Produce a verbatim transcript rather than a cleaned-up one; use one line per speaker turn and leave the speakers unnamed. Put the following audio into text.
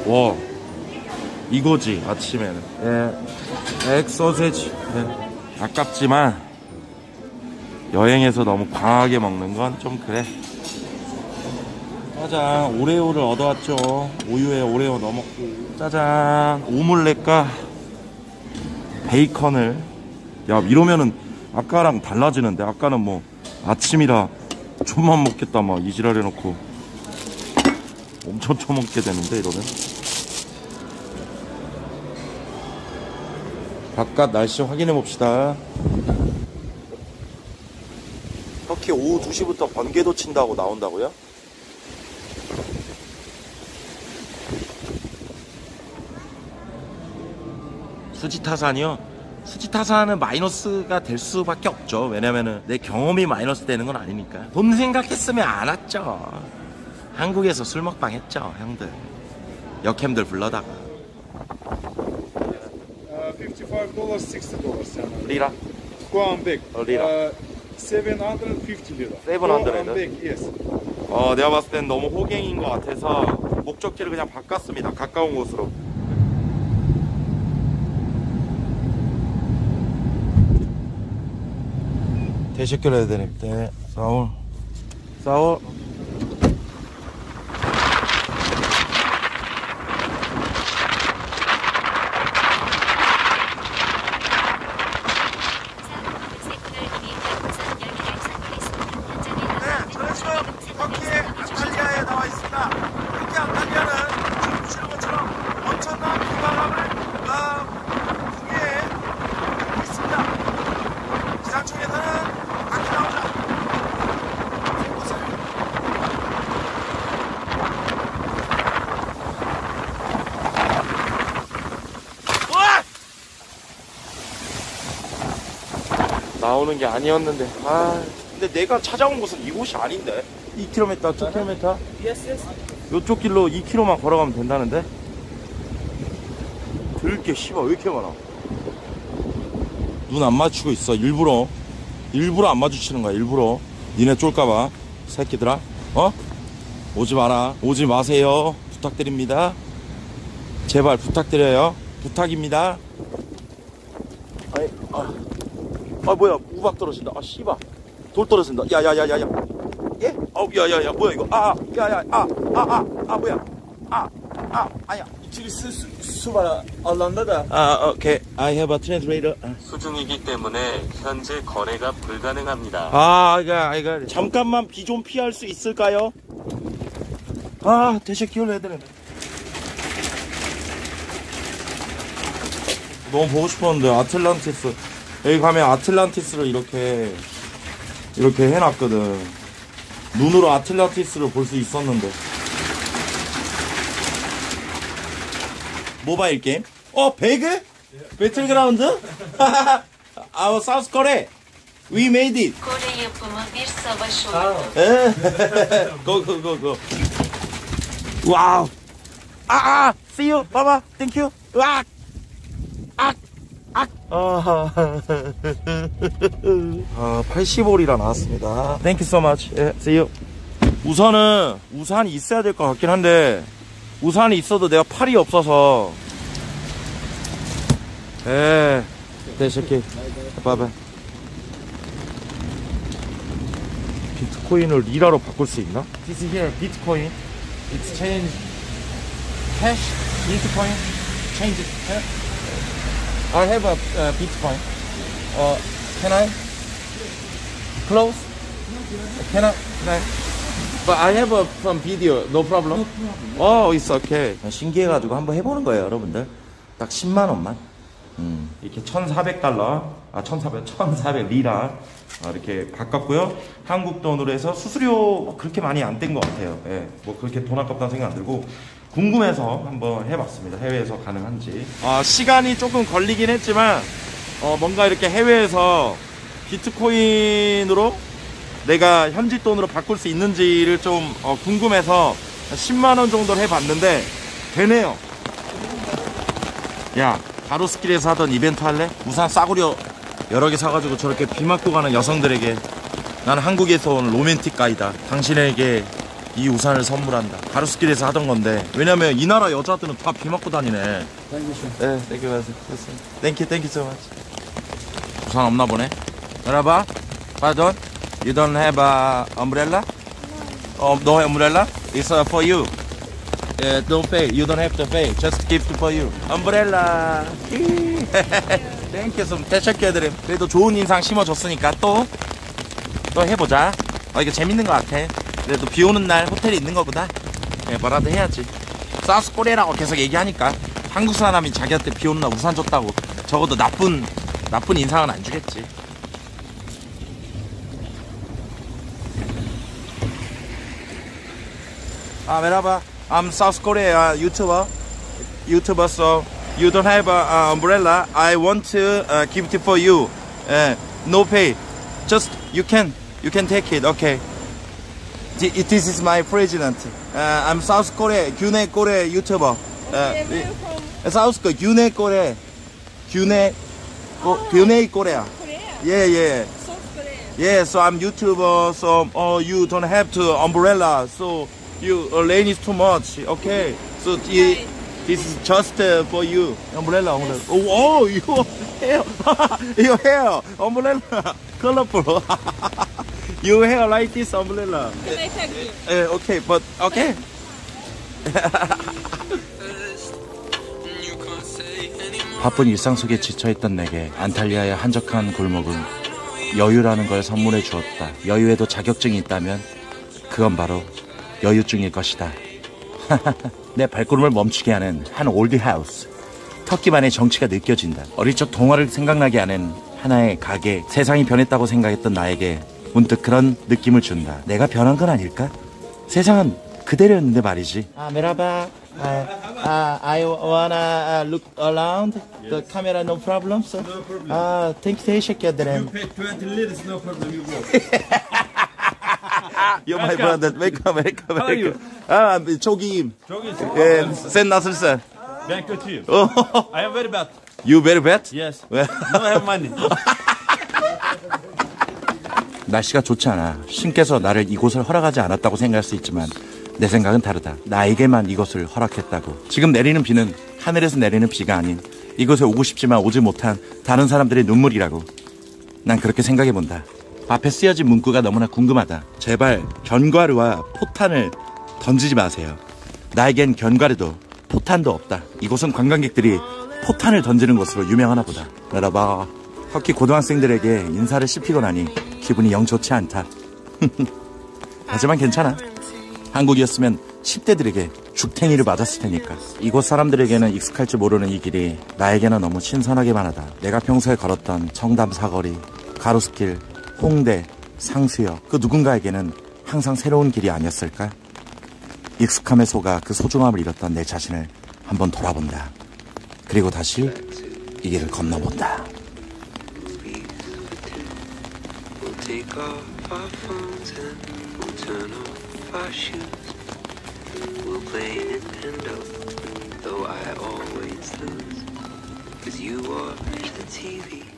와, 이거지 아침에는. 예, 엑 소세지. 예. 아깝지만 여행에서 너무 과하게 먹는 건 좀 그래. 짜잔, 오레오를 얻어왔죠. 우유에 오레오 넣어먹고. 짜잔, 오믈렛과 베이컨을. 야, 이러면은 아까랑 달라지는데. 아까는 뭐 아침이라 좀만 먹겠다 막 이지랄 해놓고 엄청 처먹게 되는데, 이러면. 바깥 날씨 확인해 봅시다. 터키 오후 두 시부터 번개도 친다고 나온다고요? 수지타산이요? 수지타산은 마이너스가 될 수밖에 없죠. 왜냐면은 내 경험이 마이너스 되는 건 아니니까. 돈 생각했으면 안 왔죠. 한국에서 술 먹방 했죠, 형들. 역캠들 불러다가.
fifty-five dollars, sixty dollars.
리라?
Kuambek.
어, 리라.
Uh, seven hundred fifty lira.
seven hundred?
Kuambek, yes.
어, 내가 봤을 땐 너무 호갱인 것 같아서 목적지를 그냥 바꿨습니다. 가까운 곳으로. teşekkür ederim. 네, sağ ol. sağ ol. 나오는 게 아니었는데. 아, 근데 내가 찾아온 곳은 이곳이 아닌데. 이 킬로미터, 이 킬로미터?
Yes, yes.
요쪽 길로 이 킬로미터만 걸어가면 된다는데. 들게 씨발 왜 이렇게 많아. 눈 안 맞추고 있어. 일부러 일부러 안 마주치는 거야. 일부러. 니네 쫄까봐. 새끼들아, 어? 오지 마라. 오지 마세요. 부탁드립니다. 제발 부탁드려요. 부탁입니다. 아이, 아, 아 뭐야, 우박 떨어진다. 아 씨발, 돌 떨어진다. 야야야야야. 예? 아우 야야야, 뭐야 이거. 아 야야, 아 아 아 아 뭐야. 아 아 아야.
수바라 알란다다.
아 오케이. I have a translator.
수중이기 때문에 현재 거래가 불가능합니다.
아 이거 이거 잠깐만 비 좀 피할 수 있을까요? 아 대체 기울여 해야 되는데. 너무 보고 싶었는데. 아틀란티스, 여기 가면 아틀란티스를 이렇게 이렇게 해놨거든. 눈으로 아틀란티스를 볼 수 있었는데. 모바일 게임? 어, 배그? 배틀그라운드? 아, 사우스 코리아. We made it.
Kore yapımı bir savaş oyunu.
에? go go go go. 와우. 아, 아, see you. 봐봐. Thank you. 으악. 악. 악. 아, 아 팔십 올이라 나왔습니다. Thank you so much. 예, see you. 우선은 우산이 있어야 될 것 같긴 한데 우산이 있어도 내가 팔이 없어서. 에, 대시키. 봐봐. 비트코인을 리라로 바꿀 수 있나? This is here, Bitcoin. Exchange cash, Bitcoin, change it. I have a uh, Bitcoin. Uh, can I close? Can I? Can I? But I have a some video, no problem. Oh, it's okay. 신기해가지고 한번 해보는 거예요, 여러분들. 딱 십만 원만. 음, 이렇게 천사백 달러, 아 천사백, 천사백 리라 아, 이렇게 바꿨고요. 한국 돈으로 해서 수수료 뭐 그렇게 많이 안 뗀 것 같아요. 예, 뭐 그렇게 돈 아깝다는 생각 안 들고 궁금해서 한번 해봤습니다. 해외에서 가능한지. 아, 시간이 조금 걸리긴 했지만 어, 뭔가 이렇게 해외에서 비트코인으로 내가 현지 돈으로 바꿀 수 있는지를 좀 어, 궁금해서 십만 원 정도를 해봤는데 되네요. 야, 가로수길에서 하던 이벤트 할래? 우산 싸구려 여러 개 사가지고 저렇게 비 맞고 가는 여성들에게 나는 한국에서 온 로맨틱 가이다. 당신에게 이 우산을 선물한다. 가로수길에서 하던 건데 왜냐면 이 나라 여자들은 다 비 맞고 다니네. 네, 땡큐 땡큐 땡큐 so much. 우산 없나 보네. 여러분, pardon, you don't have a umbrella? Oh, no umbrella? It's uh, for you. Uh, don't pay. You don't have to pay. Just gift for you. Umbrella. 땡큐 좀 대체해드림. 그래도 좋은 인상 심어줬으니까 또 또 해보자. 어, 이거 재밌는 것 같아. 그래도 비 오는 날 호텔에 있는 것보다 네, 뭐라도 해야지. 사우스 코리아라고 계속 얘기하니까 한국 사람이 자기한테 비 오는 날 우산 줬다고 적어도 나쁜 나쁜 인상은 안 주겠지. 아, 메라바. I'm South Korea YouTuber. YouTuber, so you don't have a uh, umbrella. I want to uh, give it for you. Uh, no pay. Just you can you can take it. Okay. This is my president. Uh, I'm South Korea, Gyune Korea YouTuber. Uh, South Korea, Gyune Korea, Gyune, Gyune Korea. Yeah, yeah. Yeah, so I'm YouTuber. So oh, you don't have to umbrella. So you uh, rain is too much. Okay. So the, this is just uh, for you. Umbrella, umbrella. Oh, oh your hair, your hair, umbrella, colorful. Your hair like this umbrella.
Can I tag you?
Uh, okay, but okay. 바쁜 일상 속에 지쳐있던 내게 안탈리아의 한적한 골목은 여유라는 걸 선물해 주었다. 여유에도 자격증이 있다면 그건 바로 여유증일 것이다. 내 발걸음을 멈추게 하는 한 올드하우스. 터키만의 정치가 느껴진다. 어릴 적 동화를 생각나게 하는 하나의 가게. 세상이 변했다고 생각했던 나에게 문득 그런 느낌을 준다. 내가 변한 건 아닐까? 세상은 그대로였는데 말이지. 아, 메라바. 아, 아, I wanna look around the camera. No problem, sir.
No problem.
아, thank you, teşekkür ederim.
You pay twenty liras, no problem. You go.
You're my brother. Welcome, welcome,
How are you?
welcome. 아, 조기임.
조기.
예, sen nasılsın?
Ben kötüyüm.
Oh,
I am very bad.
you very bad?
Yes.
Well,
No have money.
날씨가 좋지 않아. 신께서 나를 이곳을 허락하지 않았다고 생각할 수 있지만 내 생각은 다르다. 나에게만 이것을 허락했다고. 지금 내리는 비는 하늘에서 내리는 비가 아닌 이곳에 오고 싶지만 오지 못한 다른 사람들의 눈물이라고. 난 그렇게 생각해본다. 앞에 쓰여진 문구가 너무나 궁금하다. 제발 견과류와 포탄을 던지지 마세요. 나에겐 견과류도 포탄도 없다. 이곳은 관광객들이 포탄을 던지는 곳으로 유명하나 보다. 여러봐, 터키 고등학생들에게 인사를 씹히고 나니 기분이 영 좋지 않다. 하지만 괜찮아. 한국이었으면 십 대들에게 죽탱이를 맞았을 테니까. 이곳 사람들에게는 익숙할지 모르는 이 길이 나에게는 너무 신선하기만 하다. 내가 평소에 걸었던 청담 사거리, 가로수길, 홍대, 상수역, 그 누군가에게는 항상 새로운 길이 아니었을까? 익숙함에 속아 그 소중함을 잃었던 내 자신을 한번 돌아본다. 그리고 다시 이 길을 건너본다.
Take off our phones and we'll turn off our shoes. We'll play Nintendo, though I always lose. Cause you watch the T V